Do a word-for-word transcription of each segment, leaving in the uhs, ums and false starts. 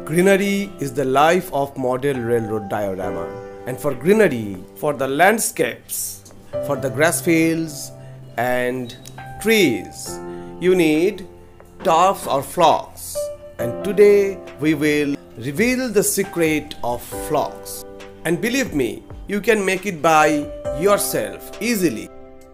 Greenery is the life of model railroad diorama. And for greenery, for the landscapes, for the grass fields and trees, you need turfs or flocks. And today we will reveal the secret of flocks. And believe me, you can make it by yourself easily.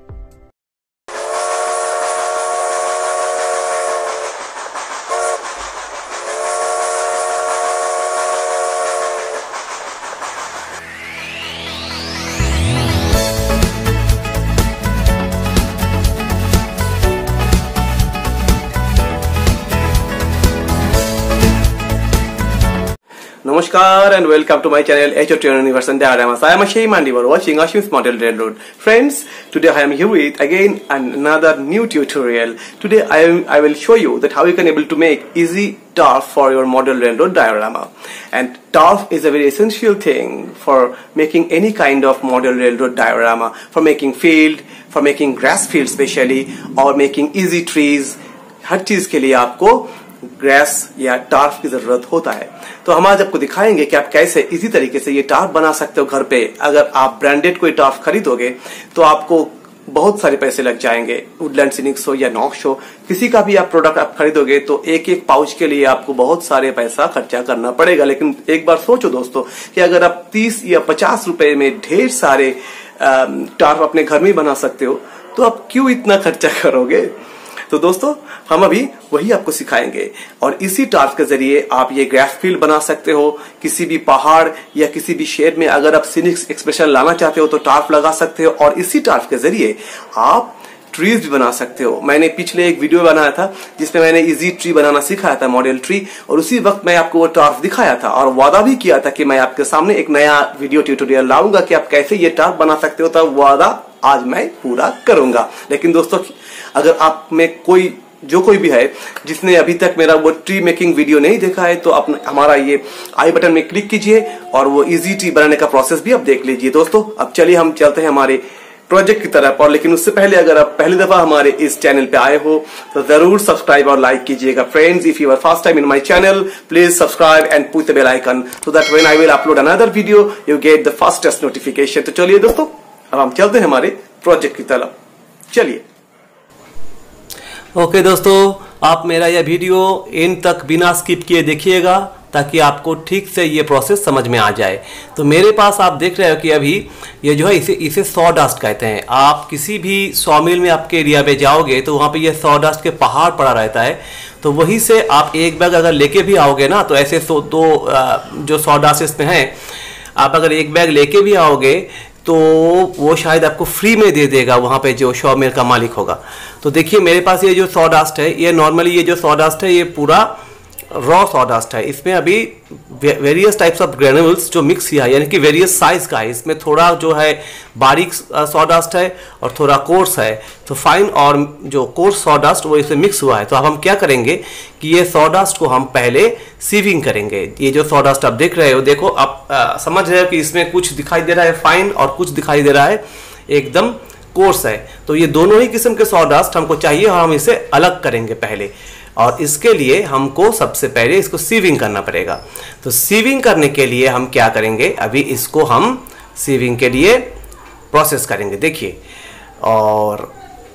Namaskar and welcome to my channel H O T Universe and Dioramas. I am Ashay Mandi. You are watching Ashim's Model Railroad. Friends, today I am here with again another new tutorial. Today I, am, I will show you that how you can able to make easy turf for your model railroad diorama. And turf is a very essential thing for making any kind of model railroad diorama, for making field, for making grass field especially, or making easy trees. हर चीज के लिए आपको grass या टार्फ की जरूरत होता है। तो हम आज आपको दिखाएंगे कि आप कैसे इसी तरीके से ये टार्फ बना सकते हो घर पे। अगर आप ब्रांडेड कोई टार्फ खरीदोगे तो आपको बहुत सारे पैसे लग जाएंगे। वुडलैंड सिनिक्स हो या नॉक्स हो, किसी का भी आप प्रोडक्ट आप खरीदोगे तो एक एक पाउच के लिए आपको बहुत सारे पैसा खर्चा करना पड़ेगा। लेकिन एक बार सोचो दोस्तों कि अगर आप तीस या पचास रुपए में ढेर सारे टार्फ अपने घर में बना सकते हो तो आप क्यों इतना खर्चा करोगे। तो दोस्तों हम अभी वही आपको सिखाएंगे और इसी टार्फ के जरिए आप ये ग्रास फील्ड बना सकते हो। किसी भी पहाड़ या किसी भी शेड में अगर आप सीनिक एक्सप्रेशन लाना चाहते हो तो टार्फ लगा सकते हो और इसी टार्फ के जरिए आप ट्रीज भी बना सकते हो। मैंने पिछले एक वीडियो बनाया था जिसमें मैंने इजी ट्री बनाना सिखाया था, मॉडल ट्री, और उसी वक्त मैं आपको वो टार्फ दिखाया था और वादा भी किया था कि मैं आपके सामने एक नया वीडियो ट्यूटोरियल लाऊंगा कि आप कैसे ये टार्फ बना सकते हो। तो वादा आज मैं पूरा करूंगा। लेकिन दोस्तों अगर आप में कोई जो कोई भी है जिसने अभी तक मेरा वो ट्री मेकिंग वीडियो नहीं देखा है तो आप हमारा ये आई बटन में क्लिक कीजिए और वो इजी ट्री बनाने का प्रोसेस भी आप देख लीजिए। दोस्तों अब चलिए हम चलते हैं हमारे प्रोजेक्ट की तरफ। और लेकिन उससे पहले अगर आप पहली दफा हमारे इस चैनल पे आए हो तो जरूर सब्सक्राइब और लाइक कीजिएगा। Friends, if you are first time in my channel, please subscribe and push the bell icon so that when I will upload another video you get the firstest notification. तो चलिए दोस्तों अब हम चलते हैं हमारे प्रोजेक्ट की तरफ। चलिए। ओके okay, दोस्तों आप मेरा यह वीडियो एंड तक बिना स्किप किए देखिएगा ताकि आपको ठीक से ये प्रोसेस समझ में आ जाए। तो मेरे पास आप देख रहे हो कि अभी ये जो है इसे इसे सॉ डस्ट कहते हैं। आप किसी भी सॉ मिल में आपके एरिया पे जाओगे तो वहाँ पे ये सॉ डस्ट के पहाड़ पड़ा रहता है। तो वहीं से आप एक बैग अगर लेके भी आओगे ना तो ऐसे सो दो जो सॉ डस्ट इसमें है, आप अगर एक बैग लेके भी आओगे तो वो शायद आपको फ्री में दे देगा वहाँ पे जो सॉ मिल का मालिक होगा। तो देखिए मेरे पास ये जो सॉ डस्ट है, ये नॉर्मली ये जो सॉ डस्ट है ये पूरा रॉ सॉ डस्ट है। इसमें अभी वेरियस टाइप्स ऑफ ग्रेनुल्स जो मिक्स किया है, यानी कि वेरियस साइज का है। इसमें थोड़ा जो है बारीक सॉ डस्ट है और थोड़ा कोर्स है। तो फाइन और जो कोर्स सॉ डस्ट वो इसमें मिक्स हुआ है। तो अब हम क्या करेंगे कि ये सॉ डस्ट को हम पहले सीविंग करेंगे। ये जो सॉ डस्ट आप देख रहे हो, देखो आप आ, समझ रहे हो कि इसमें कुछ दिखाई दे रहा है फाइन और कुछ दिखाई दे रहा है एकदम कोर्स है। तो ये दोनों ही किस्म के सॉ डस्ट हमको चाहिए और हम इसे अलग करेंगे पहले। और इसके लिए हमको सबसे पहले इसको सीविंग करना पड़ेगा। तो सीविंग करने के लिए हम क्या करेंगे, अभी इसको हम सीविंग के लिए प्रोसेस करेंगे। देखिए, और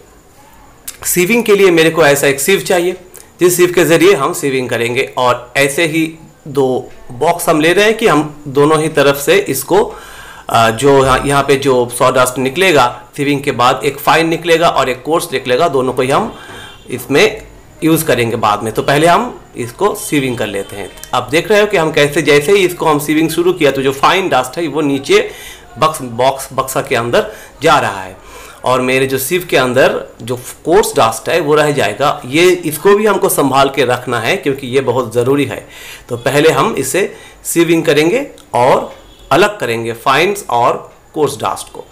सीविंग के लिए मेरे को ऐसा एक सीव चाहिए जिस सीव के जरिए हम सीविंग करेंगे। और ऐसे ही दो बॉक्स हम ले रहे हैं कि हम दोनों ही तरफ से इसको जो यहाँ पे जो सॉ डस्ट निकलेगा सीविंग के बाद एक फाइन निकलेगा और एक कोर्स निकलेगा, दोनों को ही हम इसमें यूज करेंगे बाद में। तो पहले हम इसको सीविंग कर लेते हैं। अब देख रहे हो कि हम कैसे, जैसे ही इसको हम सीविंग शुरू किया तो जो फाइन डस्ट है वो नीचे बक्स बॉक्स बक्सा के अंदर जा रहा है और मेरे जो सीव के अंदर जो कोर्स डस्ट है वो रह जाएगा। ये इसको भी हमको संभाल के रखना है क्योंकि ये बहुत ज़रूरी है। तो पहले हम इसे सीविंग करेंगे और अलग करेंगे फाइन्स और कोर्स डस्ट को।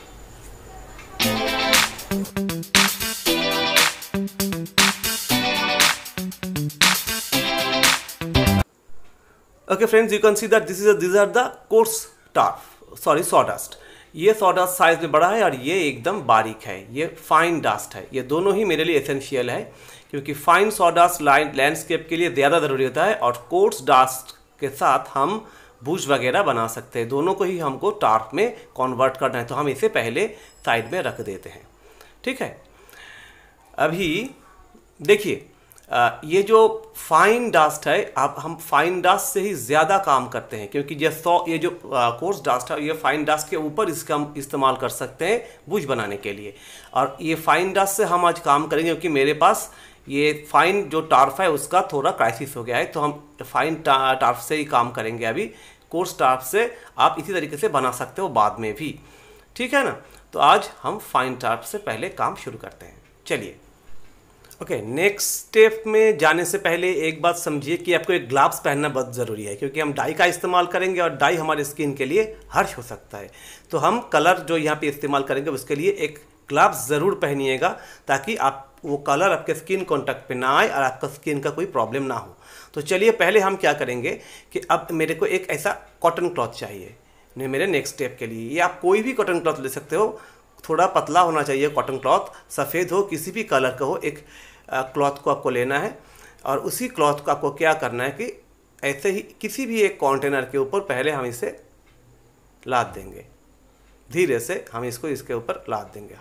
Okay friends, you can see that this is a, these are the coarse turf, sorry sawdust। ये सॉडस्ट साइज में बड़ा है और ये एकदम बारीक है, ये फाइन डस्ट है। ये दोनों ही मेरे लिए एसेंशियल है क्योंकि फाइन सॉडस्ट लैंडस्केप के लिए ज़्यादा ज़रूरी होता है और कोर्स डस्ट के साथ हम बुश वगैरह बना सकते हैं। दोनों को ही हमको टार्प में कन्वर्ट करना है, तो हम इसे पहले साइड में रख देते हैं। ठीक है, अभी देखिए ये जो फाइन डस्ट है, अब हम फाइन डस्ट से ही ज़्यादा काम करते हैं, क्योंकि ये सौ ये जो कोर्स डस्ट है ये फाइन डस्ट के ऊपर इसका हम इस्तेमाल कर सकते हैं बुश बनाने के लिए। और ये फाइन डस्ट से हम आज काम करेंगे, क्योंकि मेरे पास ये फाइन जो टार्फ है उसका थोड़ा क्राइसिस हो गया है, तो हम फाइन टार्फ से ही काम करेंगे अभी। कोर्स टार्फ से आप इसी तरीके से बना सकते हो बाद में भी, ठीक है ना। तो आज हम फाइन टार्फ से पहले काम शुरू करते हैं, चलिए। ओके, नेक्स्ट स्टेप में जाने से पहले एक बात समझिए कि आपको एक ग्लव्स पहनना बहुत ज़रूरी है, क्योंकि हम डाई का इस्तेमाल करेंगे और डाई हमारे स्किन के लिए हर्श हो सकता है। तो हम कलर जो यहाँ पे इस्तेमाल करेंगे उसके लिए एक ग्लव्स ज़रूर पहनिएगा, ताकि आप वो कलर आपके स्किन कॉन्टैक्ट पे ना आए और आपका स्किन का कोई प्रॉब्लम ना हो। तो चलिए पहले हम क्या करेंगे कि अब मेरे को एक ऐसा कॉटन क्लॉथ चाहिए ने मेरे नेक्स्ट स्टेप के लिए। ये आप कोई भी कॉटन क्लॉथ ले सकते हो, थोड़ा पतला होना चाहिए कॉटन क्लॉथ, सफ़ेद हो किसी भी कलर का हो, एक क्लॉथ को आपको लेना है। और उसी क्लॉथ को आपको क्या करना है कि ऐसे ही किसी भी एक कंटेनर के ऊपर पहले हम इसे लाद देंगे, धीरे से हम इसको इसके ऊपर लाद देंगे।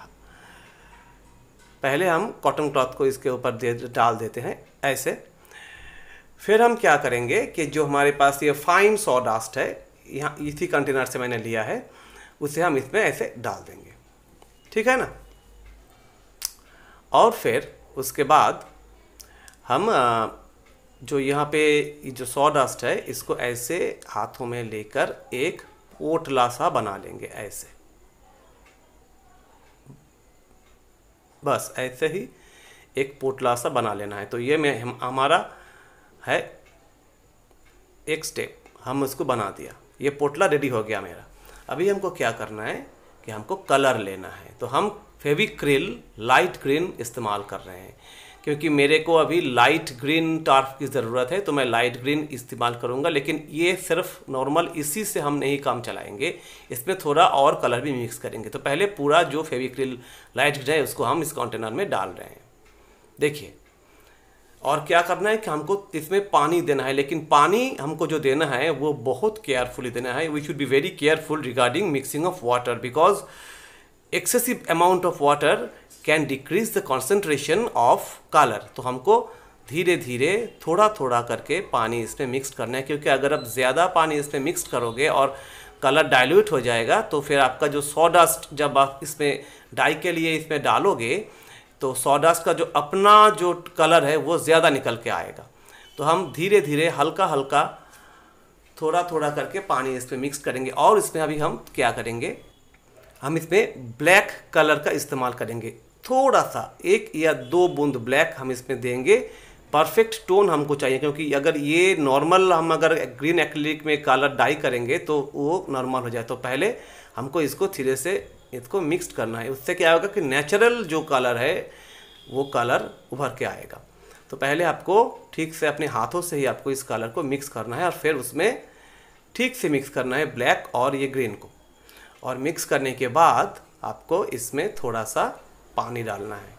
पहले हम कॉटन क्लॉथ को इसके ऊपर दे डाल देते हैं ऐसे। फिर हम क्या करेंगे कि जो हमारे पास ये फाइन सॉडस्ट है, यहाँ इसी कंटेनर से मैंने लिया है, उसे हम इसमें ऐसे डाल देंगे, ठीक है ना। और फिर उसके बाद हम जो यहाँ पे जो सॉडस्ट है इसको ऐसे हाथों में लेकर एक पोटला सा बना लेंगे ऐसे, बस ऐसे ही एक पोटला सा बना लेना है। तो ये में हम हमारा है एक स्टेप, हम उसको बना दिया, ये पोटला रेडी हो गया मेरा। अभी हमको क्या करना है कि हमको कलर लेना है। तो हम फेविक्रिल लाइट ग्रीन इस्तेमाल कर रहे हैं, क्योंकि मेरे को अभी लाइट ग्रीन टार्फ की ज़रूरत है, तो मैं लाइट ग्रीन इस्तेमाल करूंगा। लेकिन ये सिर्फ नॉर्मल इसी से हम नहीं काम चलाएंगे, इसमें थोड़ा और कलर भी मिक्स करेंगे। तो पहले पूरा जो फेविक्रिल लाइट ग्रीन है उसको हम इस कंटेनर में डाल रहे हैं, देखिए। और क्या करना है कि हमको इसमें पानी देना है, लेकिन पानी हमको जो देना है वो बहुत केयरफुली देना है। We should be very careful regarding mixing of water, because excessive amount of water can decrease the concentration of color। तो हमको धीरे धीरे थोड़ा थोड़ा करके पानी इसमें मिक्स करना है, क्योंकि अगर आप ज़्यादा पानी इसमें मिक्स करोगे और कलर डाइल्यूट हो जाएगा तो फिर आपका जो सॉडस्ट जब आप इसमें डाई के लिए इसमें डालोगे तो सॉडस्ट का जो अपना जो कलर है वो ज़्यादा निकल के आएगा। तो हम धीरे धीरे हल्का हल्का थोड़ा थोड़ा करके पानी इसमें मिक्स करेंगे। और इसमें अभी हम क्या करेंगे, हम इसमें ब्लैक कलर का इस्तेमाल करेंगे, थोड़ा सा एक या दो बूंद ब्लैक हम इसमें देंगे। परफेक्ट टोन हमको चाहिए, क्योंकि अगर ये नॉर्मल हम अगर ग्रीन एक्रिलिक में कलर डाई करेंगे तो वो नॉर्मल हो जाए। तो पहले हमको इसको धीरे से इसको मिक्स करना है, उससे क्या होगा कि नेचुरल जो कलर है वो कलर उभर के आएगा। तो पहले आपको ठीक से अपने हाथों से ही आपको इस कलर को मिक्स करना है, और फिर उसमें ठीक से मिक्स करना है ब्लैक और ये ग्रीन को। और मिक्स करने के बाद आपको इसमें थोड़ा सा पानी डालना है।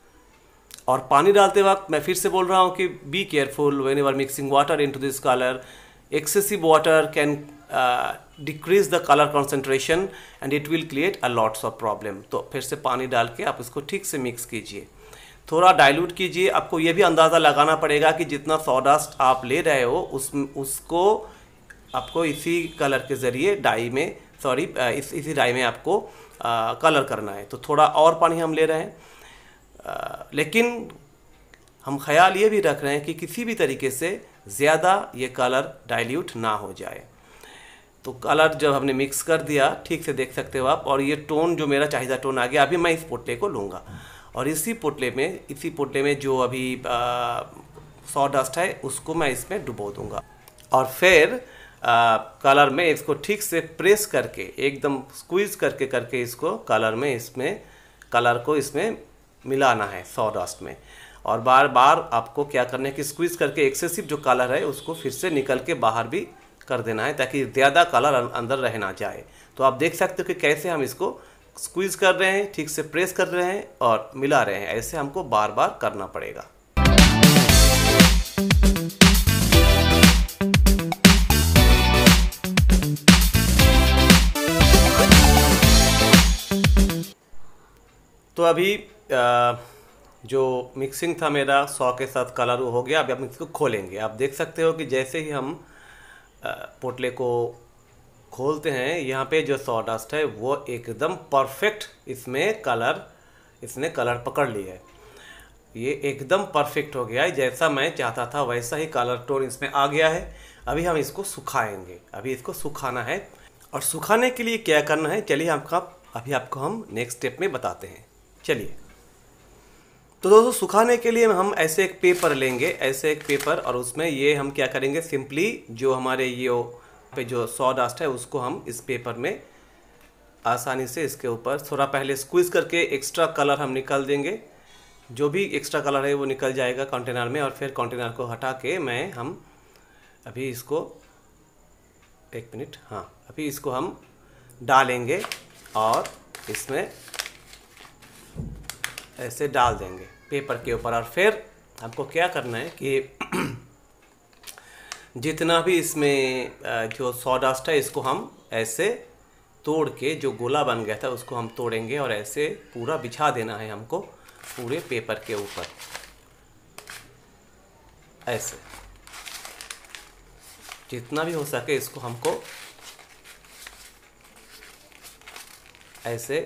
और पानी डालते वक्त मैं फिर से बोल रहा हूँ कि be careful when you are mixing water into this colour. Excessive water can decrease the colour concentration and it will create a lots of problem. तो फिर से पानी डाल के आप इसको ठीक से मिक्स कीजिए, थोड़ा डाइल्यूट कीजिए। आपको ये भी अंदाज़ा लगाना पड़ेगा कि जितना सॉडस्ट आप ले रहे हो उस उसको आपको इसी कलर के ज़रिए डाई में सॉरी इस इसी डाई में आपको आ, कलर करना है। तो थोड़ा और पानी हम ले रहे हैं, आ, लेकिन हम ख्याल ये भी रख रहे हैं कि किसी भी तरीके से ज़्यादा ये कलर डाइल्यूट ना हो जाए। तो कलर जब हमने मिक्स कर दिया, ठीक से देख सकते हो आप, और ये टोन जो मेरा चाहिए टोन आ गया। अभी मैं इस पोटले को लूँगा और इसी पोटले में इसी पोटले में जो अभी सॉडस्ट है उसको मैं इसमें डुबो दूँगा। और फिर आ, कलर में इसको ठीक से प्रेस करके एकदम स्क्वीज़ करके करके इसको कलर में इसमें कलर को इसमें मिलाना है सॉडस्ट में। और बार बार आपको क्या करना है कि स्क्वीज़ करके एक्सेसिव जो कलर है उसको फिर से निकल के बाहर भी कर देना है, ताकि ज़्यादा कलर अंदर रह ना जाए। तो आप देख सकते हो कि कैसे हम इसको स्क्वीज़ कर रहे हैं, ठीक से प्रेस कर रहे हैं और मिला रहे हैं। ऐसे हमको बार बार करना पड़ेगा। तो अभी आ, जो मिक्सिंग था मेरा सौ के साथ कलर हो गया। अभी हम इसको खोलेंगे। आप देख सकते हो कि जैसे ही हम पोटले को खोलते हैं, यहाँ पे जो सॉ डस्ट है वो एकदम परफेक्ट इसमें कलर इसने कलर पकड़ लिया है। ये एकदम परफेक्ट हो गया है, जैसा मैं चाहता था वैसा ही कलर टोन इसमें आ गया है। अभी हम इसको सुखाएंगे। अभी इसको सुखाना है, और सुखाने के लिए क्या करना है चलिए आपका अभी आपको हम नेक्स्ट स्टेप में बताते हैं। चलिए, तो दोस्तों सुखाने के लिए हम ऐसे एक पेपर लेंगे, ऐसे एक पेपर, और उसमें ये हम क्या करेंगे, सिंपली जो हमारे ये पे जो सॉ डस्ट है उसको हम इस पेपर में आसानी से इसके ऊपर थोड़ा पहले स्क्वीज़ करके एक्स्ट्रा कलर हम निकाल देंगे। जो भी एक्स्ट्रा कलर है वो निकल जाएगा कंटेनर में, और फिर कंटेनर को हटा के मैं हम अभी इसको एक मिनट हाँ अभी इसको हम डालेंगे और इसमें ऐसे डाल देंगे पेपर के ऊपर। और फिर हमको क्या करना है कि जितना भी इसमें जो सॉ डस्ट है इसको हम ऐसे तोड़ के, जो गोला बन गया था उसको हम तोड़ेंगे और ऐसे पूरा बिछा देना है हमको पूरे पेपर के ऊपर। ऐसे जितना भी हो सके इसको हमको ऐसे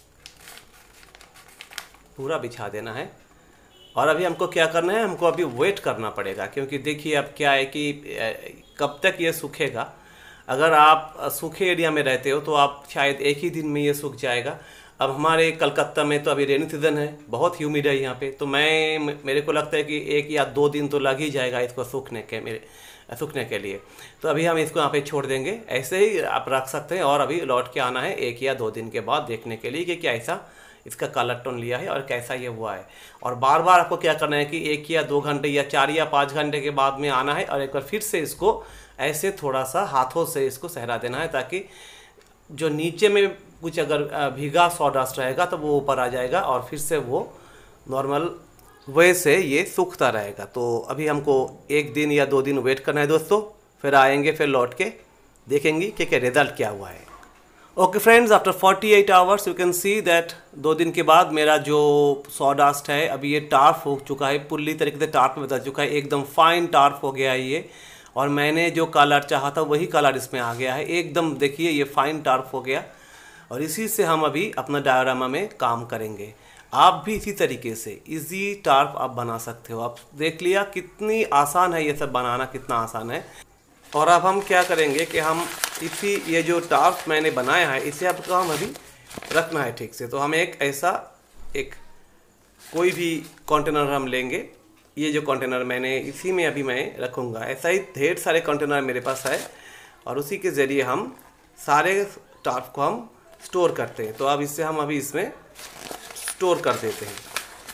पूरा बिछा देना है। और अभी हमको क्या करना है, हमको अभी वेट करना पड़ेगा, क्योंकि देखिए अब क्या है कि कब तक ये सूखेगा। अगर आप सूखे एरिया में रहते हो तो आप शायद एक ही दिन में ये सूख जाएगा। अब हमारे कलकत्ता में तो अभी रेनी सीज़न है, बहुत ह्यूमिड है यहाँ पे, तो मैं मेरे को लगता है कि एक या दो दिन तो लग ही जाएगा इसको सूखने के मेरे सूखने के लिए। तो अभी हम इसको यहाँ पे छोड़ देंगे, ऐसे ही आप रख सकते हैं। और अभी लौट के आना है एक या दो दिन के बाद देखने के लिए कि क्या ऐसा इसका कलर टोन लिया है और कैसा ये हुआ है। और बार बार आपको क्या करना है कि एक या दो घंटे या चार या पाँच घंटे के बाद में आना है और एक बार फिर से इसको ऐसे थोड़ा सा हाथों से इसको सहरा देना है, ताकि जो नीचे में कुछ अगर भीगा सॉ डस्ट रहेगा तो वो ऊपर आ जाएगा और फिर से वो नॉर्मल वे से ये सूखता रहेगा। तो अभी हमको एक दिन या दो दिन वेट करना है दोस्तों, फिर आएंगे, फिर लौट के देखेंगे कि क्या रिजल्ट क्या हुआ है। Okay friends, after forty eight hours you can see that दो दिन के बाद मेरा जो सॉ डस्ट है अभी ये टार्फ हो चुका है, पूरी तरीके से टार्फ में बदल चुका है, एकदम फाइन टार्फ हो गया है ये। और मैंने जो कलर चाहा था वही कलर इसमें आ गया है, एकदम देखिए ये फाइन टार्फ हो गया। और इसी से हम अभी अपना डायोरामा में काम करेंगे। आप भी इसी तरीके से इजी टार्फ आप बना सकते हो। आप देख लिया कितनी आसान है ये सब बनाना, कितना आसान है। और अब हम क्या करेंगे कि हम इसी ये जो टार्फ मैंने बनाया है इसे आपको हम अभी रखना है ठीक से। तो हम एक ऐसा एक कोई भी कंटेनर हम लेंगे, ये जो कंटेनर मैंने इसी में अभी मैं रखूँगा। ऐसा ही ढेर सारे कंटेनर मेरे पास है और उसी के ज़रिए हम सारे टार्फ को हम स्टोर करते हैं। तो अब इससे हम अभी इसमें स्टोर कर देते हैं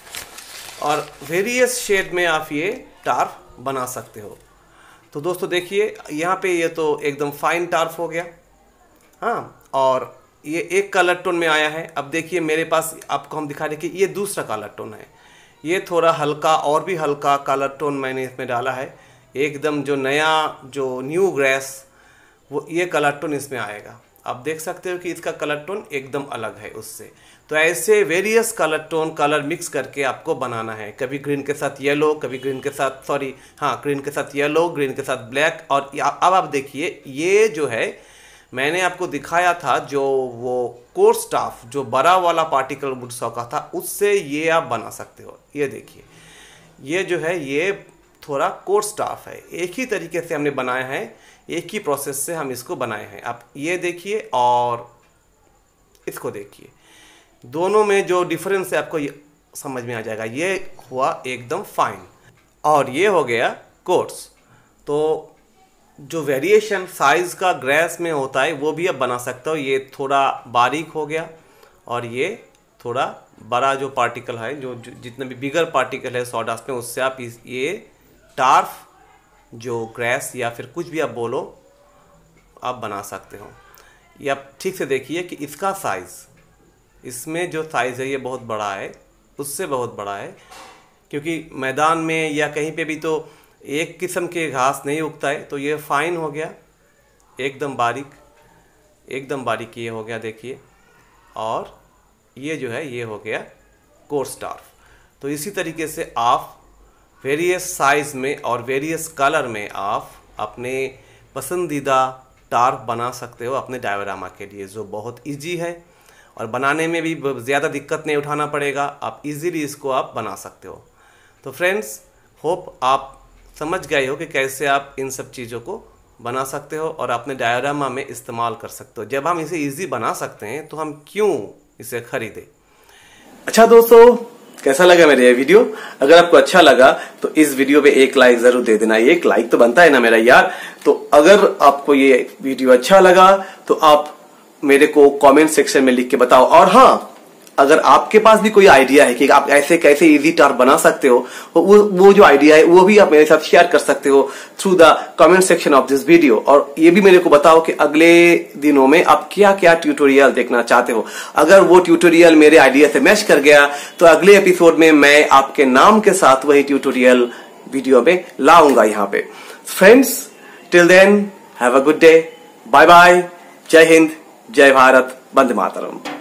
और वेरियस शेड में आप ये टार्फ बना सकते हो। तो दोस्तों देखिए यहाँ पे ये तो एकदम फाइन टार्फ हो गया, हाँ, और ये एक कलर टोन में आया है। अब देखिए मेरे पास आपको हम दिखा रहे कि ये दूसरा कलर टोन है, ये थोड़ा हल्का और भी हल्का कलर टोन मैंने इसमें डाला है। एकदम जो नया जो न्यू ग्रास वो ये कलर टोन इसमें आएगा। आप देख सकते हो कि इसका कलर टोन एकदम अलग है उससे। तो ऐसे various colour tone colour mix करके आपको बनाना है, कभी ग्रीन के साथ येलो, कभी ग्रीन के साथ सॉरी हाँ ग्रीन के साथ येलो, ग्रीन के साथ ब्लैक। और अब आप देखिए ये जो है मैंने आपको दिखाया था जो वो कोर्स स्टाफ जो बड़ा वाला पार्टिकल वुड सॉ का था, उससे ये आप बना सकते हो। ये देखिए ये जो है ये थोड़ा कोर्स स्टाफ है, एक ही तरीके से हमने बनाया है, एक ही प्रोसेस से हम इसको बनाए हैं। आप ये देखिए और इसको देखिए, दोनों में जो डिफरेंस है आपको ये समझ में आ जाएगा। ये हुआ एकदम फाइन और ये हो गया कोर्स। तो जो वेरिएशन साइज़ का ग्रास में होता है वो भी आप बना सकते हो। ये थोड़ा बारीक हो गया और ये थोड़ा बड़ा जो पार्टिकल है, जो, जो जितने भी बिगर पार्टिकल है सॉ डस्ट में, उससे आप इस ये टार्फ जो ग्रास या फिर कुछ भी आप बोलो आप बना सकते हो। ये आप ठीक से देखिए कि इसका साइज़, इसमें जो साइज़ है ये बहुत बड़ा है, उससे बहुत बड़ा है, क्योंकि मैदान में या कहीं पे भी तो एक किस्म के घास नहीं उगता है। तो ये फाइन हो गया, एकदम बारीक, एकदम बारीक ये हो गया देखिए। और ये जो है ये हो गया कोर्स टार्फ। तो इसी तरीके से आप वेरियस साइज में और वेरियस कलर में आप अपने पसंदीदा टार्फ बना सकते हो अपने डायोरामा के लिए, जो बहुत इजी है और बनाने में भी ज़्यादा दिक्कत नहीं उठाना पड़ेगा। आप इजीली इसको आप बना सकते हो। तो फ्रेंड्स, होप आप समझ गए हो कि कैसे आप इन सब चीज़ों को बना सकते हो और अपने डायोरामा में इस्तेमाल कर सकते हो। जब हम इसे इजी बना सकते हैं तो हम क्यों इसे खरीदें। अच्छा दोस्तों, कैसा लगा मेरा ये वीडियो? अगर आपको अच्छा लगा तो इस वीडियो पे एक लाइक जरूर दे देना। एक लाइक तो बनता है ना मेरा यार। तो अगर आपको ये वीडियो अच्छा लगा तो आप मेरे को कमेंट सेक्शन में लिख के बताओ। और हाँ, अगर आपके पास भी कोई आइडिया है कि आप ऐसे कैसे इजी टार्फ बना सकते हो, वो वो जो आइडिया है वो भी आप मेरे साथ शेयर कर सकते हो through the comment section of this video. और ये भी मेरे को बताओ कि अगले दिनों में आप क्या क्या ट्यूटोरियल देखना चाहते हो। अगर वो ट्यूटोरियल मेरे आइडिया से मैच कर गया तो अगले एपिसोड में मैं आपके नाम के साथ वही ट्यूटोरियल वीडियो में लाऊंगा यहाँ पे। Friends, till then have a good day, bye bye, जय हिंद, जय भारत, वंदे मातरम।